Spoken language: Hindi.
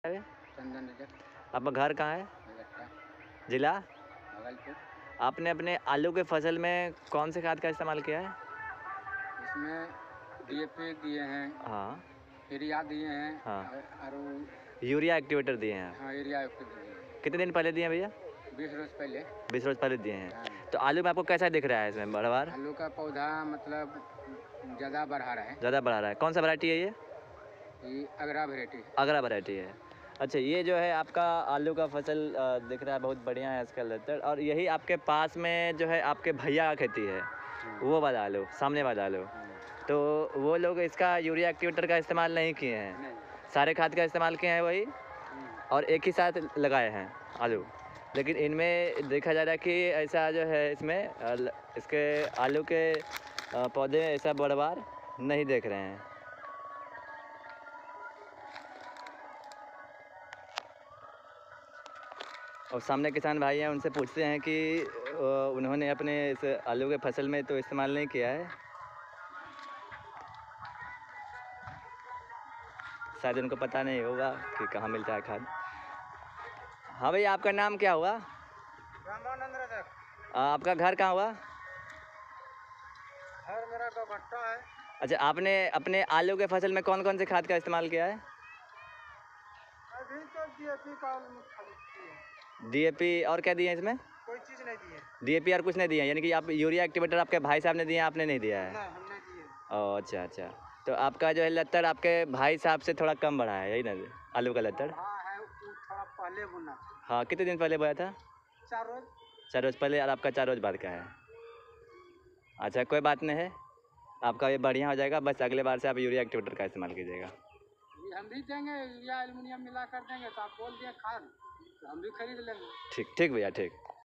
है? चंदन रजक। आपका घर कहाँ है? जिला भागलपुर। आपने अपने आलू के फसल में कौन से खाद का इस्तेमाल किया है? इसमें DAP दिए हैं। हाँ। यूरिया दिए हैं। हाँ। और यूरिया एक्टिवेटर दिए हैं? हाँ, यूरिया दिए हैं। कितने दिन पहले दिए हैं भैया? 20 रोज पहले। 20 रोज पहले दिए हैं। हाँ। तो आलू में आपको कैसा दिख रहा है इसमें बढ़वार? आलू का पौधा मतलब ज़्यादा बढ़ा रहा है। ज़्यादा बढ़ा रहा है। कौन सा वैरायटी है ये? ये अगरा वैरायटी है। अगरा वैरायटी है। अच्छा, ये जो है आपका आलू का फसल दिख रहा है, बहुत बढ़िया है इसका लेतर। और यही आपके पास में जो है आपके भैया का खेती है, वो वाला आलू, सामने वाला आलू, तो वो लोग इसका यूरिया एक्टिवेटर का इस्तेमाल नहीं किए हैं, सारे खाद का इस्तेमाल किए हैं वही, और एक ही साथ लगाए हैं आलू। लेकिन इनमें देखा जा रहा है कि ऐसा जो है इसमें इसके आलू के पौधे ऐसा बढ़वार नहीं देख रहे हैं। और सामने किसान भाई हैं, उनसे पूछते हैं कि उन्होंने अपने इस आलू के फसल में तो इस्तेमाल नहीं किया है, शायद उनको पता नहीं होगा कि कहाँ मिलता है खाद। हाँ भैया, आपका नाम क्या हुआ? रामानंद रजक। आपका घर कहाँ हुआ? घर मेरा गौघट्टा है। अच्छा, आपने अपने आलू के फसल में कौन कौन से खाद का इस्तेमाल किया है? अभी तो DAP का DAP और क्या दिए हैं इसमें? कोई चीज़ नहीं दी है। DAP और कुछ नहीं दिया, यानी कि आप यूरिया एक्टिवेटर आपके भाई साहब ने दिया, आपने नहीं दिया है? नहीं, हमने दिए। ओह, अच्छा अच्छा। तो आपका जो है लत्तर आपके भाई साहब से थोड़ा कम बढ़ा है, यही ना आलू का लत्तर? हाँ है, वो थोड़ा पहले बुना था। हाँ, कितने दिन पहले बोया था? 4 रोज। 4 रोज पहले, और आपका 4 रोज बाद का है। अच्छा, कोई बात नहीं है, आपका ये बढ़िया हो जाएगा, बस अगले बार से आप यूरिया एक्टिवेटर का इस्तेमाल कीजिएगा। ये हम भी देंगे, यूरिया एल्युमिनियम मिला कर देंगे, तो आप बोल दिए खाद, तो हम भी खरीद लेंगे। ठीक ठीक भैया, ठीक।